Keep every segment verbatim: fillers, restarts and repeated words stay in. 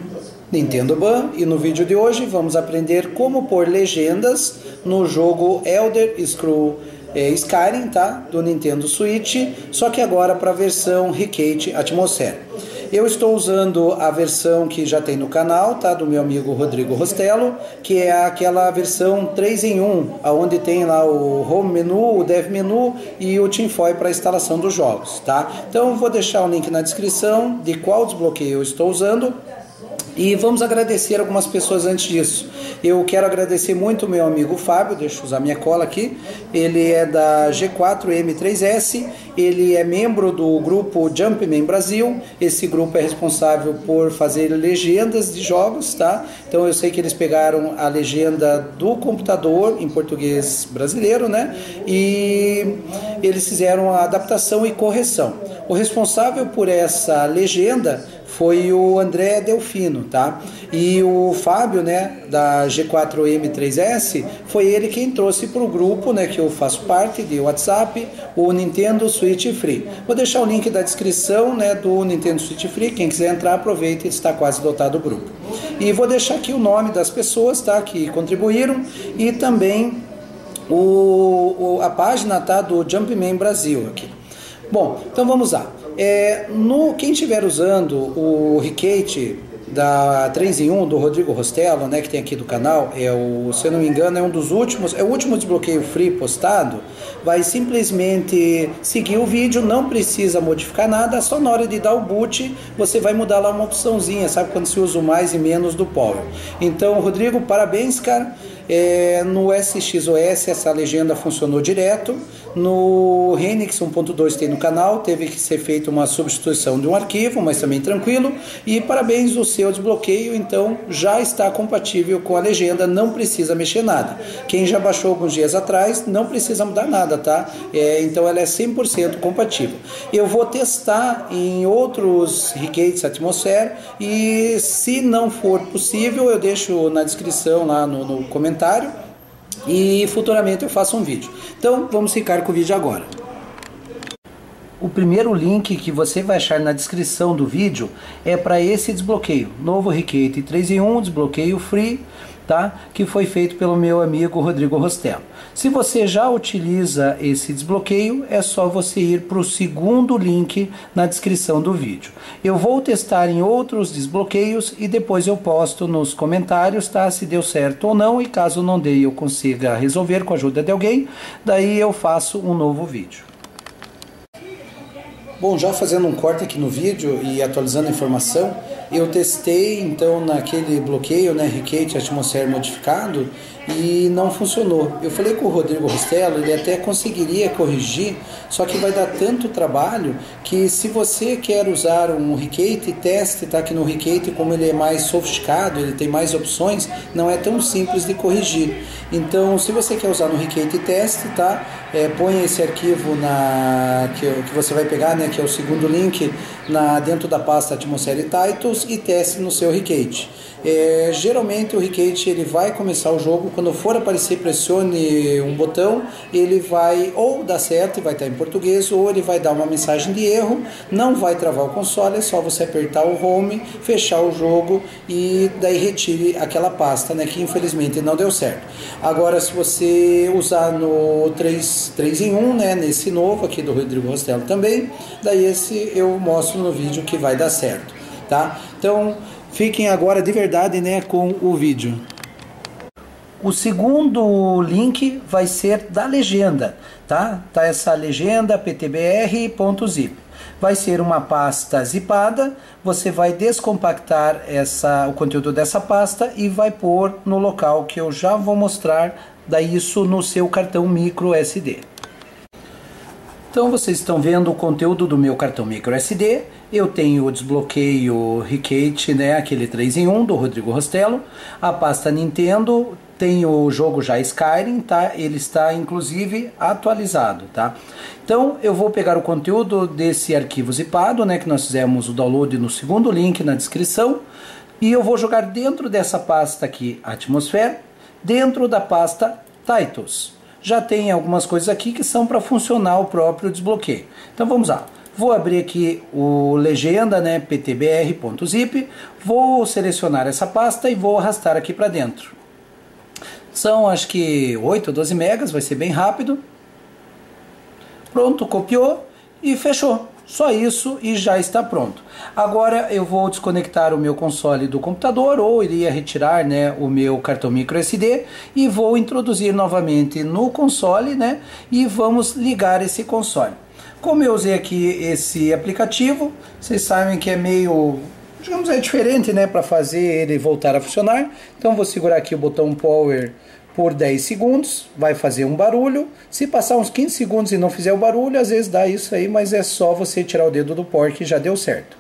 Nintendo Ban, e no vídeo de hoje vamos aprender como pôr legendas no jogo Elder Scrolls é, Skyrim, tá? Do Nintendo Switch, só que agora para a versão Recate Atmosphere. Eu estou usando a versão que já tem no canal, tá? Do meu amigo Rodrigo Rostello, que é aquela versão três em um, onde tem lá o Home Menu, o Dev Menu e o Tinfoil para instalação dos jogos, tá? Então vou deixar o link na descrição de qual desbloqueio eu estou usando. E vamos agradecer algumas pessoas antes disso. Eu quero agradecer muito o meu amigo Fábio, deixa eu usar minha cola aqui. Ele é da G quatro M três S, ele é membro do grupo Jumpman Brasil. Esse grupo é responsável por fazer legendas de jogos, tá? Então eu sei que eles pegaram a legenda do computador em português brasileiro, né? E eles fizeram a adaptação e correção. O responsável por essa legenda foi o André Delfino, tá? E o Fábio, né, da G quatro M três S, foi ele quem trouxe para o grupo, né, que eu faço parte de WhatsApp, o Nintendo Switch Free. Vou deixar o link da descrição, né, do Nintendo Switch Free, quem quiser entrar, aproveita, está quase lotado o grupo. E vou deixar aqui o nome das pessoas, tá, que contribuíram, e também o, o, a página, tá, do Jumpman Brasil aqui. Bom, então vamos lá. É, no, quem estiver usando o Recate da três em um do Rodrigo Rostello, né, que tem aqui do canal, é o, se eu não me engano, é um dos últimos, é o último desbloqueio free postado, vai simplesmente seguir o vídeo, não precisa modificar nada, só na hora de dar o boot, você vai mudar lá uma opçãozinha, sabe, quando se usa o mais e menos do Power. Então, Rodrigo, parabéns, cara. É, no S X O S essa legenda funcionou direto. No Renix um ponto dois tem no canal, teve que ser feita uma substituição de um arquivo, mas também tranquilo. E parabéns, o seu desbloqueio então já está compatível com a legenda, não precisa mexer nada. Quem já baixou alguns dias atrás não precisa mudar nada, tá? É, então ela é cem por cento compatível. Eu vou testar em outros Recates Atmosphere e se não for possível eu deixo na descrição lá no, no comentário e futuramente eu faço um vídeo. Então vamos ficar com o vídeo agora. O primeiro link que você vai achar na descrição do vídeo é para esse desbloqueio, novo Recate três em um, desbloqueio free, tá? Que foi feito pelo meu amigo Rodrigo Rostello. Se você já utiliza esse desbloqueio, é só você ir para o segundo link na descrição do vídeo. Eu vou testar em outros desbloqueios e depois eu posto nos comentários, tá? Se deu certo ou não, e caso não dê eu consiga resolver com a ajuda de alguém, daí eu faço um novo vídeo. Bom, já fazendo um corte aqui no vídeo e atualizando a informação, eu testei então naquele bloqueio, né, Recate Atmosphere modificado, e não funcionou. Eu falei com o Rodrigo Rostello, ele até conseguiria corrigir, só que vai dar tanto trabalho que se você quer usar um Recate, teste, tá? Que no Recate, como ele é mais sofisticado, ele tem mais opções, não é tão simples de corrigir. Então, se você quer usar no Recate, teste, tá? É, põe esse arquivo na, que, que você vai pegar, né, que é o segundo link, na, dentro da pasta Atmosphere Titles e teste no seu Recate. É, geralmente o Recate ele vai começar o jogo, quando for aparecer, pressione um botão, ele vai ou dar certo e vai estar em português, ou ele vai dar uma mensagem de erro, não vai travar o console, é só você apertar o Home, fechar o jogo e daí retire aquela pasta, né, que infelizmente não deu certo. Agora, se você usar no três em um, né, nesse novo aqui do Rodrigo Rostello também, daí esse eu mostro no vídeo que vai dar certo, tá? Então, fiquem agora de verdade, né, com o vídeo. O segundo link vai ser da legenda, tá? Tá essa legenda ptbr.zip. Vai ser uma pasta zipada, você vai descompactar essa, o conteúdo dessa pasta e vai pôr no local que eu já vou mostrar, daí isso no seu cartão micro S D. Então vocês estão vendo o conteúdo do meu cartão micro S D. Eu tenho o desbloqueio Recate, né, aquele três em um do Rodrigo Rostello, a pasta Nintendo, tem o jogo já Skyrim, tá? Ele está inclusive atualizado, tá? Então eu vou pegar o conteúdo desse arquivo zipado, né, que nós fizemos o download no segundo link na descrição, e eu vou jogar dentro dessa pasta aqui, Atmosphere, dentro da pasta Titles. Já tem algumas coisas aqui que são para funcionar o próprio desbloqueio. Então vamos lá. Vou abrir aqui o legenda, né, ptbr.zip, vou selecionar essa pasta e vou arrastar aqui para dentro. São acho que oito ou doze megas, vai ser bem rápido. Pronto, copiou e fechou. Só isso e já está pronto. Agora eu vou desconectar o meu console do computador, ou iria retirar, né, o meu cartão micro S D e vou introduzir novamente no console, né, e vamos ligar esse console. Como eu usei aqui esse aplicativo, vocês sabem que é meio, digamos, é diferente, né, para fazer ele voltar a funcionar. Então vou segurar aqui o botão Power por dez segundos, vai fazer um barulho. Se passar uns quinze segundos e não fizer o barulho, às vezes dá isso aí, mas é só você tirar o dedo do Power que já deu certo.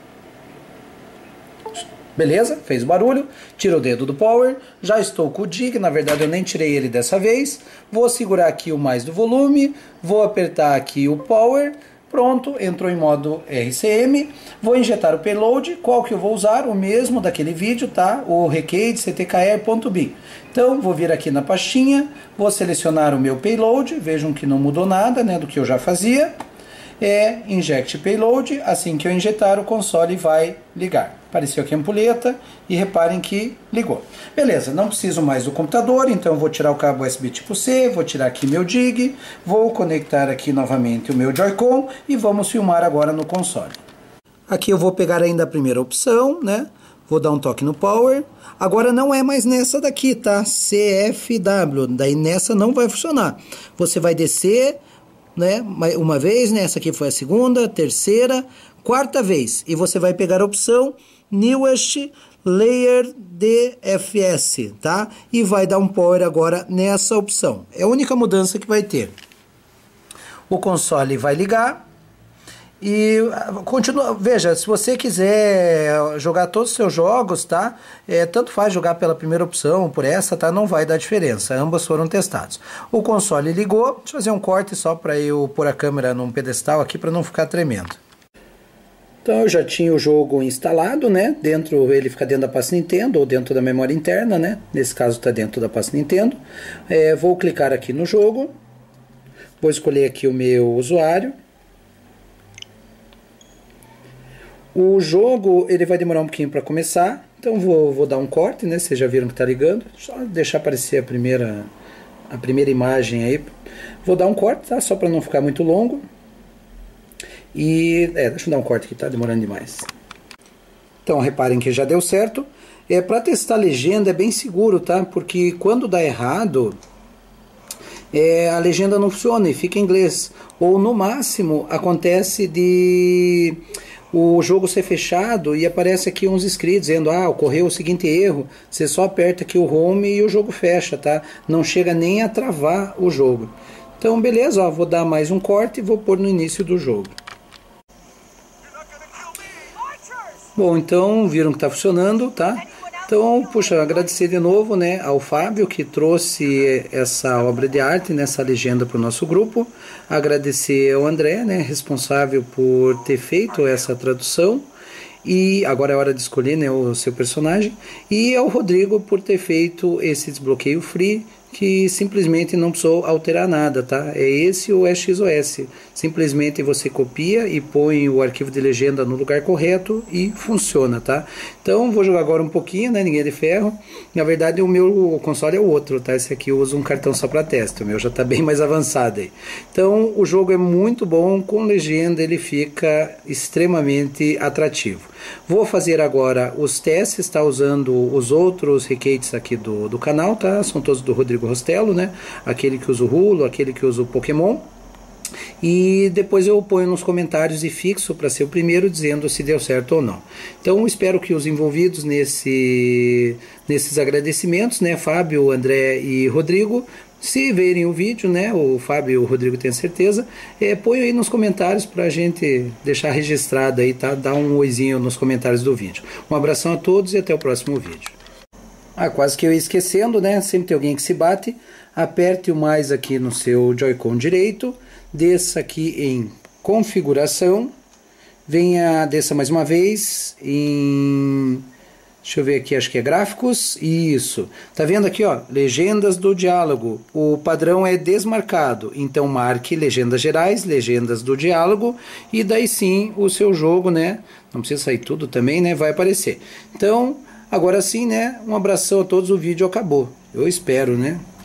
Beleza? Fez o barulho, tira o dedo do Power, já estou com o D I G, na verdade eu nem tirei ele dessa vez. Vou segurar aqui o mais do volume, vou apertar aqui o Power. Pronto, entrou em modo R C M. Vou injetar o payload. Qual que eu vou usar? O mesmo daquele vídeo, tá? O recade c t k r ponto b i. Então, vou vir aqui na pastinha, vou selecionar o meu payload. Vejam que não mudou nada, né, do que eu já fazia. É inject payload. Assim que eu injetar, o console vai ligar. Apareceu aqui a ampulheta e reparem que ligou. Beleza, não preciso mais do computador, então eu vou tirar o cabo U S B tipo C, vou tirar aqui meu D I G, vou conectar aqui novamente o meu Joy-Con e vamos filmar agora no console. Aqui eu vou pegar ainda a primeira opção, né? Vou dar um toque no Power. Agora não é mais nessa daqui, tá? C F W, daí nessa não vai funcionar. Você vai descer, né, uma vez, né? Essa aqui foi a segunda, terceira, quarta vez. E você vai pegar a opção Newest Layer D F S, tá? E vai dar um Power agora nessa opção. É a única mudança que vai ter. O console vai ligar. E continua, veja, se você quiser jogar todos os seus jogos, tá? É, tanto faz jogar pela primeira opção ou por essa, tá? Não vai dar diferença, ambas foram testados. O console ligou, deixa eu fazer um corte só para eu pôr a câmera num pedestal aqui para não ficar tremendo. Então eu já tinha o jogo instalado, né? Dentro, ele fica dentro da pasta Nintendo ou dentro da memória interna, né? Nesse caso está dentro da pasta Nintendo. É, vou clicar aqui no jogo, vou escolher aqui o meu usuário. O jogo ele vai demorar um pouquinho para começar, então vou, vou dar um corte, né? Vocês já viram que está ligando, só deixar aparecer a primeira, a primeira imagem aí. Vou dar um corte, tá? Só para não ficar muito longo. E é, deixa eu dar um corte aqui, tá demorando demais. Então reparem que já deu certo. É, para testar a legenda é bem seguro, tá? Porque quando dá errado, é, a legenda não funciona e fica em inglês. Ou no máximo acontece de o jogo ser fechado e aparece aqui uns scripts dizendo: ah, ocorreu o seguinte erro. Você só aperta aqui o home e o jogo fecha, tá? Não chega nem a travar o jogo. Então beleza, ó, vou dar mais um corte e vou pôr no início do jogo. Bom, então viram que está funcionando, tá? Então, puxa, agradecer de novo, né, ao Fábio que trouxe essa obra de arte, nessa legenda para o nosso grupo. Agradecer ao André, né, responsável por ter feito essa tradução. E agora é hora de escolher, né, o seu personagem. E ao Rodrigo por ter feito esse desbloqueio free, que simplesmente não precisou alterar nada, tá? É esse ou é X O S. Simplesmente você copia e põe o arquivo de legenda no lugar correto e funciona, tá? Então vou jogar agora um pouquinho, né? Ninguém é de ferro. Na verdade o meu console é o outro, tá? Esse aqui eu uso um cartão só para teste. O meu já está bem mais avançado aí. Então o jogo é muito bom, com legenda ele fica extremamente atrativo. Vou fazer agora os testes, tá? Usando os outros recates aqui do, do canal, tá? São todos do Rodrigo Rostello, né? Aquele que usa o Rulo, aquele que usa o Pokémon. E depois eu ponho nos comentários e fixo para ser o primeiro dizendo se deu certo ou não. Então espero que os envolvidos nesse, nesses agradecimentos, né, Fábio, André e Rodrigo, se verem o vídeo, né, o Fábio e o Rodrigo tenho certeza, é, põe aí nos comentários para a gente deixar registrado aí, tá? Dá um oizinho nos comentários do vídeo. Um abração a todos e até o próximo vídeo. Ah, quase que eu ia esquecendo, né? Sempre tem alguém que se bate. Aperte o mais aqui no seu Joy-Con direito. Desça aqui em configuração. Venha, desça mais uma vez em Deixa eu ver aqui, acho que é gráficos. Isso. Tá vendo aqui, ó? Legendas do diálogo. O padrão é desmarcado. Então marque legendas gerais, legendas do diálogo. E daí sim o seu jogo, né? Não precisa sair tudo também, né? Vai aparecer. Então, agora sim, né? Um abração a todos. O vídeo acabou. Eu espero, né?